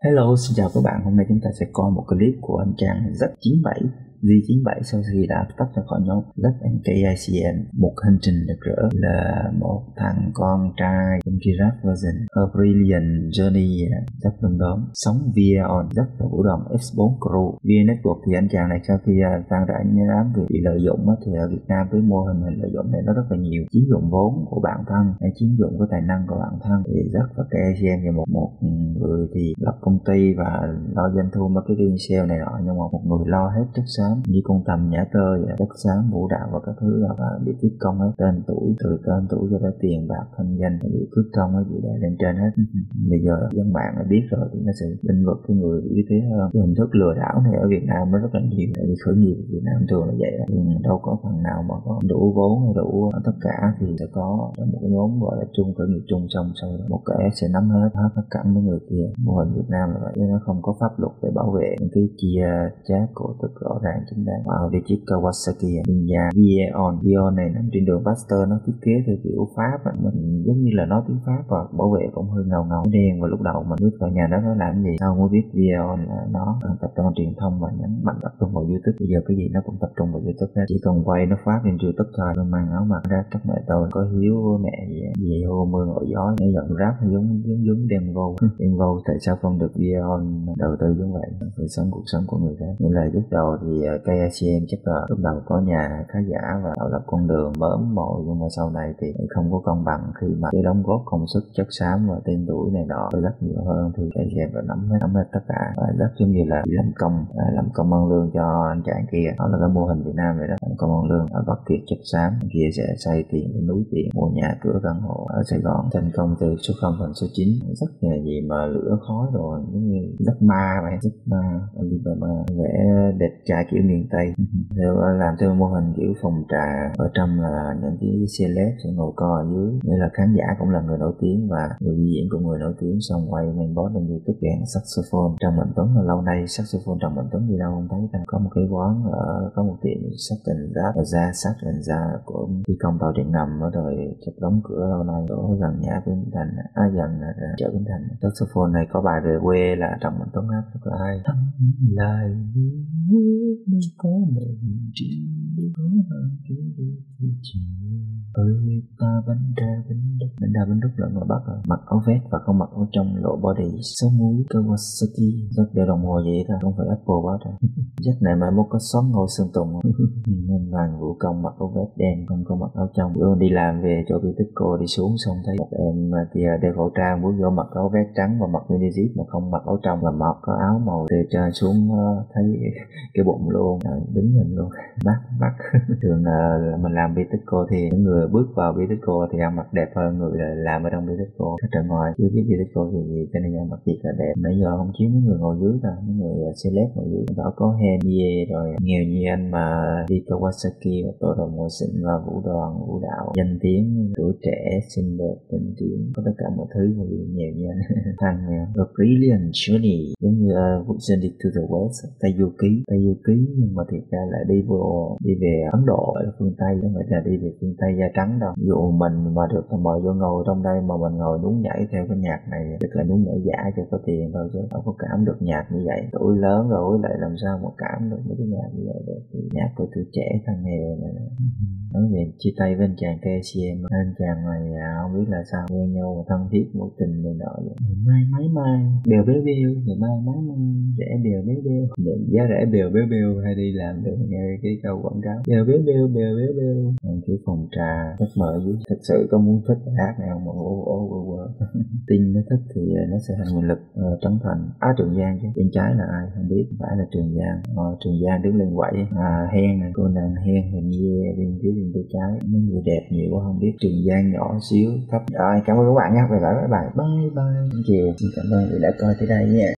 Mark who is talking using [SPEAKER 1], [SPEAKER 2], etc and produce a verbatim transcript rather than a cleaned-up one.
[SPEAKER 1] Hello, xin chào các bạn. Hôm nay chúng ta sẽ coi một clip của anh chàng Z chín bảy G chín bảy sau khi đã tách ra khỏi nhóm Z and K I C M. Một hành trình rực rỡ là một thằng con trai trong Giraffe version A Brilliant Journey. Rất đom đóm sống via on rất và vũ động S bốn Crew via network. Thì anh chàng này sau khi tan rã đám việc bị lợi dụng thì ở Việt Nam với mô hình hình lợi dụng này nó rất là nhiều, chiếm dụng vốn của bản thân, chiếm dụng của tài năng của bản thân. Thì rất và K I C M là một một người thì lập công ty và lo doanh thu marketing sale này nọ, nhưng mà một người lo hết chất xám như con tầm nhã tơ vậy, chất xám vũ đạo và các thứ, và bị cướp công hết, tên tuổi từ tên tuổi cho tới tiền bạc thanh danh bị cướp công hết, bị đè lên trên hết. Bây giờ dân mạng đã biết rồi thì nó sẽ bênh vực cái người bị như thế hơn. Cái hình thức lừa đảo này ở Việt Nam nó rất là nhiều, tại vì khởi nghiệp Việt Nam thường là vậy, đâu có thằng nào mà có đủ vốn hay đủ tất cả thì sẽ có một cái nhóm gọi là chung khởi nghiệp chung, xong sau một kẻ sẽ nắm hết hết tất cả với người kia. Mô hình Việt Nam là vậy, nó không có pháp luật để bảo vệ những cái chia chác cổ tức rõ ràng chính đáng. Vào đi chiếc Kawasaki Ninja Vion Vion này nằm trên đường Pasteur, nó thiết kế theo kiểu Pháp, mình giống như là nói tiếng Pháp và bảo vệ cũng hơi ngầu ngầu đen. Và lúc đầu mình bước vào nhà đó nó làm gì, sau mới biết Vion là nó tập trung truyền thông và nhấn mạnh tập trung vào YouTube. Bây giờ cái gì nó cũng tập trung vào YouTube hết, chỉ cần quay nó phát lên YouTube thôi. Nó mang áo mặc ra các mẹ tôi có hiếu mẹ gì gì hô mưa ngồi gió, nghe giọng rap giống giống giống đem vô đem vô. Tại sao không được Vion đầu tư giống vậy, phải sống cuộc sống của người khác. Như là lúc đầu thì K I C M chắc là lúc đầu có nhà khá giả và tạo lập con đường mớm mồi, nhưng mà sau này thì không có công bằng khi mà cái đóng góp công sức chất xám và tên tuổi này nọ rất nhiều hơn, thì K I C M phải nắm hết nắm hết tất cả, và rất giống như là làm công à, làm công ăn lương cho anh chàng kia. Đó là cái mô hình Việt Nam vậy đó, làm công ăn lương ở bắt kiệt chất xám kia sẽ xây tiền để núi tiền mua nhà cửa căn hộ ở Sài Gòn, thành công từ số không thành số chín. Rất là gì mà lửa khói rồi, giống như giấc ma vậy, giấc ma Alibaba vẽ đẹp trai kiểu miền Tây. Theo làm theo mô hình kiểu phòng trà, ở trong là những cái celeb sẽ ngồi co ở dưới, nghĩa là khán giả cũng là người nổi tiếng và người biểu diễn của người nổi tiếng, xong quay lên boss lên YouTube đèn saxophone. Trần Mạnh Tuấn là lâu nay saxophone Trần Mạnh Tuấn đi đâu không thấy ta. Có một cái quán ở có một tiệm sắc tình giá và ra sắc tình ra của thi công tàu điện ngầm ở rồi chụp đóng cửa lâu nay ở gần nhà Vĩnh Thành, à gần chợ Vĩnh Thành. Saxophone này có bài về quê là Trần Mạnh Tuấn hát rất là hay. Thăm lại có một chuyện để có hơn cái điều gì ơi ta bánh ra bánh đúc. Bánh ra bánh đúc là người Bắc rồi, mặc áo vest và không mặc áo trong, lộ body, sáu múi Kawasaki. Rất đeo đồng hồ vậy thôi, không phải Apple Watch rồi. Chắc này mai mốt có xóm ngôi Sơn Tùng nên vàng vũ công mặc áo vest đen, không có mặc áo trong. Bữa đi làm về chỗ Bitexco đi xuống xong thấy một em kia đeo khẩu trang, bước vô mặc áo vest trắng và mặc mini zip mà không mặc áo trong, và mặc có áo màu từ trên xuống thấy cái bụng luôn, đứng hình luôn, bắt bắt. Thường là mình làm Bitexco thì những người bước vào Bitexco thì ăn mặc đẹp hơn người làm ở trong Bitexco. Ở trở ngoài chưa biết Bitexco thì gì, cho nên ăn mặc gì là đẹp. Nãy giờ không chiếu mấy người ngồi dưới ta, mấy người celeb ngồi dưới đó có hen ye rồi nghèo như anh mà đi Kawasaki và tô đồng ngồi xịn và vũ đoàn vũ đạo, danh tiếng, tuổi trẻ, xinh đẹp, tình tiếng, có tất cả mọi thứ mà nghèo như anh. Thằng A Brilliant Journey giống như uh, Journey to the West, Tây Du Ký, Tây Du Ký nhưng mà thiệt ra lại đi vô đi về Ấn Độ ở phương Tây, không phải là đi về phương Tây da trắng đâu. Ví dụ mình mà được mời vô ngồi trong đây mà mình ngồi nhún nhảy theo cái nhạc này, tức là nhún nhảy giả cho có tiền thôi, chứ không có cảm được nhạc như vậy. Tuổi lớn rồi lại làm sao mà cảm được mấy cái nhạc như vậy được. Thì nhạc của tuổi trẻ thằng nghèo này. Nói về chia tay với anh chàng K I C M, anh chàng này à, không biết là sao quen nhau thân thiết mối tình này nọ vậy. Ngày mai máy mai bèo béo bêu, ngày mai máy mai rẻ bèo béo bêu, giá rẻ bèo béo bêu, hay đi làm được nghe cái câu quảng cáo bèo béo bêu bèo béo bêu. Anh kiểu phòng trà rất mở dưới. Thật sự có muốn thích bài hát này không mà ô ô ô ô tin nó thích thì nó sẽ thành nguồn lực uh, trấn thành. Á à, Trường Giang chứ bên trái là ai không biết, phải là Trường Giang. ờ, Trường Giang đứng lên quậy à, hen này, cô nàng hen hình như bên phía bên tay trái. Mấy người đẹp nhiều quá không biết. Trường Giang nhỏ xíu thấp. Rồi cảm ơn các bạn nhé, bye bye bye bye bye bye. Chiều, xin cảm ơn vì đã coi tới đây nha.